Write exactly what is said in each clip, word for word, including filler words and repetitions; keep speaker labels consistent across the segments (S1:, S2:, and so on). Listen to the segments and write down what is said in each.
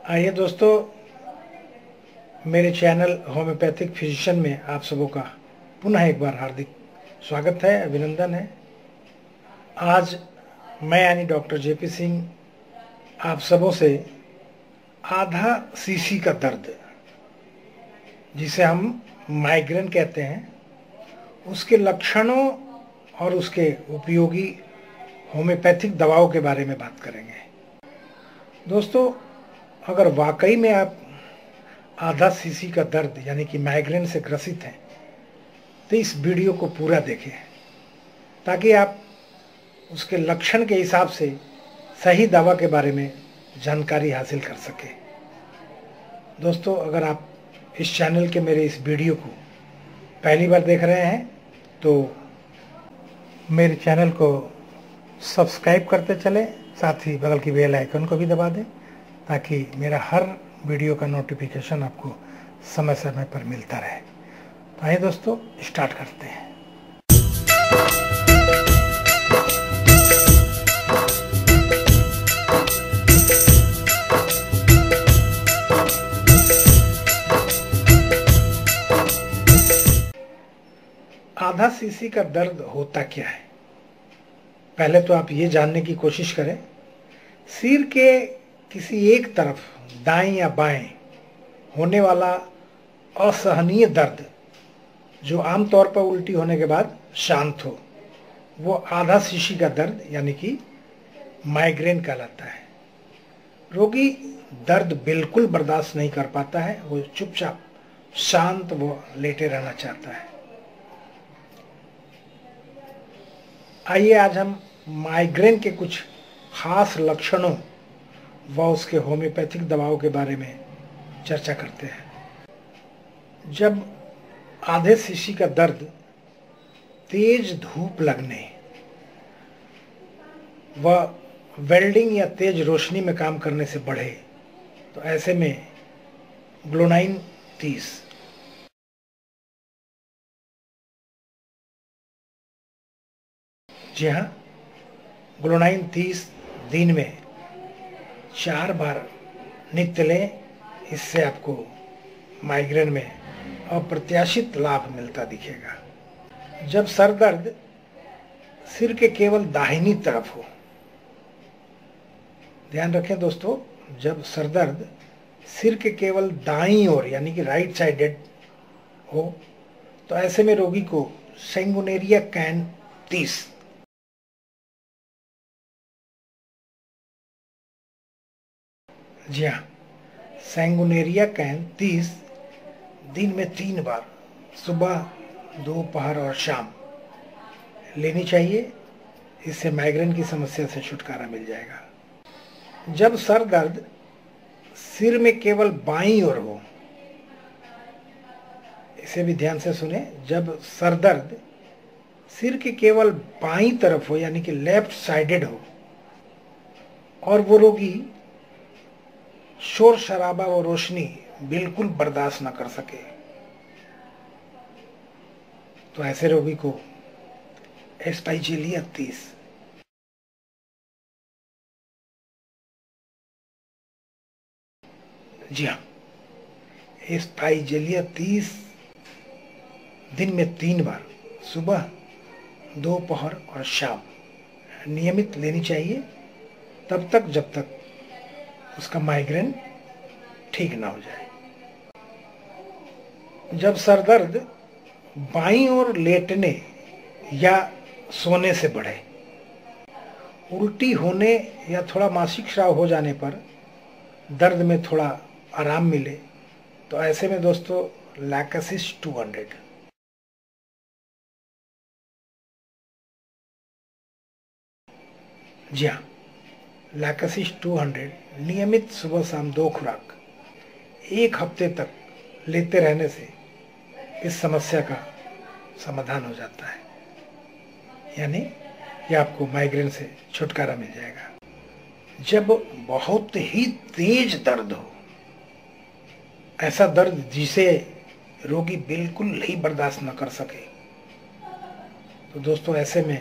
S1: आइए दोस्तों, मेरे चैनल होम्योपैथिक फिजिशियन में आप सबों का पुनः एक बार हार्दिक स्वागत है, अभिनंदन है। आज मैं यानी डॉक्टर जेपी सिंह आप सबों से आधा सीसी का दर्द, जिसे हम माइग्रेन कहते हैं, उसके लक्षणों और उसके उपयोगी होम्योपैथिक दवाओं के बारे में बात करेंगे। दोस्तों, अगर वाकई में आप आधा सीसी का दर्द यानी कि माइग्रेन से ग्रसित हैं तो इस वीडियो को पूरा देखें, ताकि आप उसके लक्षण के हिसाब से सही दवा के बारे में जानकारी हासिल कर सकें। दोस्तों, अगर आप इस चैनल के मेरे इस वीडियो को पहली बार देख रहे हैं तो मेरे चैनल को सब्सक्राइब करते चलें, साथ ही बगल की बेल आइकन को भी दबा दें, ताकि मेरा हर वीडियो का नोटिफिकेशन आपको समय समय पर मिलता रहे। तो आइए दोस्तों, स्टार्ट करते हैं। आधा सीसी का दर्द होता क्या है? पहले तो आप ये जानने की कोशिश करें, सिर के किसी एक तरफ दाएं या बाएं होने वाला असहनीय दर्द, जो आमतौर पर उल्टी होने के बाद शांत हो, वो आधा सीसी का दर्द यानी कि माइग्रेन कहलाता है। रोगी दर्द बिल्कुल बर्दाश्त नहीं कर पाता है, वो चुपचाप शांत वो लेटे रहना चाहता है। आइए आज हम माइग्रेन के कुछ खास लक्षणों व उसके होम्योपैथिक दवाओं के बारे में चर्चा करते हैं। जब आधे सीसी का दर्द तेज धूप लगने व वेल्डिंग या तेज रोशनी में काम करने से बढ़े, तो ऐसे में ग्लोनाइन तीस जी हाँ, ग्लोनाइन तीस दिन में चार बार नित्य लें। इससे आपको माइग्रेन में अप्रत्याशित लाभ मिलता दिखेगा। जब सर दर्द सिर के केवल दाहिनी तरफ हो, ध्यान रखें दोस्तों, जब सर दर्द सिर के केवल दाईं ओर यानी कि राइट साइडेड हो, तो ऐसे में रोगी को सैंगुनेरिया कैन तीस जी हाँ, सैंगुनेरिया कैन तीस दिन में तीन बार सुबह, दोपहर और शाम लेनी चाहिए। इससे माइग्रेन की समस्या से छुटकारा मिल जाएगा। जब सर दर्द सिर में केवल बाईं ओर हो, इसे भी ध्यान से सुने, जब सर दर्द सिर के केवल बाईं तरफ हो यानी कि लेफ्ट साइडेड हो और वो रोगी शोर शराबा व रोशनी बिल्कुल बर्दाश्त न कर सके, तो ऐसे रोगी को एस्पाइजेलिया तीस जी हाँ, एस्पाइजेलिया तीस दिन में तीन बार सुबह, दोपहर और शाम नियमित लेनी चाहिए, तब तक जब तक उसका माइग्रेन ठीक ना हो जाए। जब सर दर्द बाईं ओर लेटने या सोने से बढ़े, उल्टी होने या थोड़ा मासिक स्राव हो जाने पर दर्द में थोड़ा आराम मिले, तो ऐसे में दोस्तों लैकेसिस टू हंड्रेड जी हाँ, लैकेसिस टू हंड्रेड नियमित सुबह शाम दो खुराक एक हफ्ते तक लेते रहने से इस समस्या का समाधान हो जाता है, यानी कि आपको माइग्रेन से छुटकारा मिल जाएगा। जब बहुत ही तेज दर्द हो, ऐसा दर्द जिसे रोगी बिल्कुल ही बर्दाश्त न कर सके, तो दोस्तों ऐसे में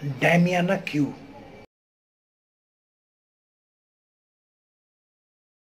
S1: डैमियाना क्यू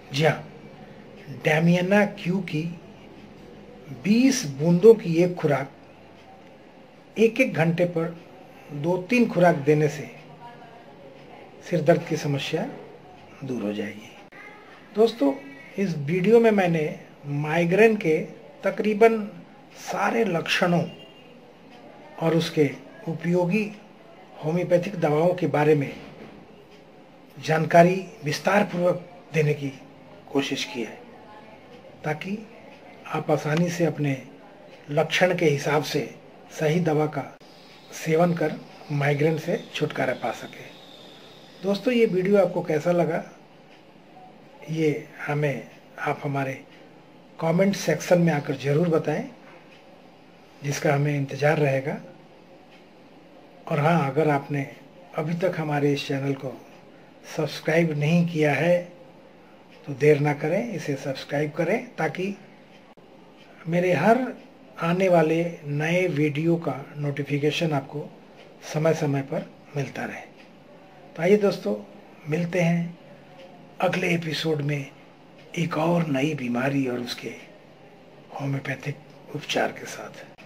S1: जी हाँ, डैमियाना क्यू की बीस बूंदों की एक खुराक एक एक घंटे पर दो तीन खुराक देने से सिर दर्द की समस्या दूर हो जाएगी। दोस्तों, इस वीडियो में मैंने माइग्रेन के तकरीबन सारे लक्षणों और उसके उपयोगी होम्योपैथिक दवाओं के बारे में जानकारी विस्तार पूर्वक देने की कोशिश की है, ताकि आप आसानी से अपने लक्षण के हिसाब से सही दवा का सेवन कर माइग्रेन से छुटकारा पा सके। दोस्तों, ये वीडियो आपको कैसा लगा, ये हमें आप हमारे कमेंट सेक्शन में आकर ज़रूर बताएं, जिसका हमें इंतज़ार रहेगा। और हाँ, अगर आपने अभी तक हमारे इस चैनल को सब्सक्राइब नहीं किया है तो देर ना करें, इसे सब्सक्राइब करें, ताकि मेरे हर आने वाले नए वीडियो का नोटिफिकेशन आपको समय समय पर मिलता रहे। तो आइए दोस्तों, मिलते हैं अगले एपिसोड में एक और नई बीमारी और उसके होम्योपैथिक उपचार के साथ।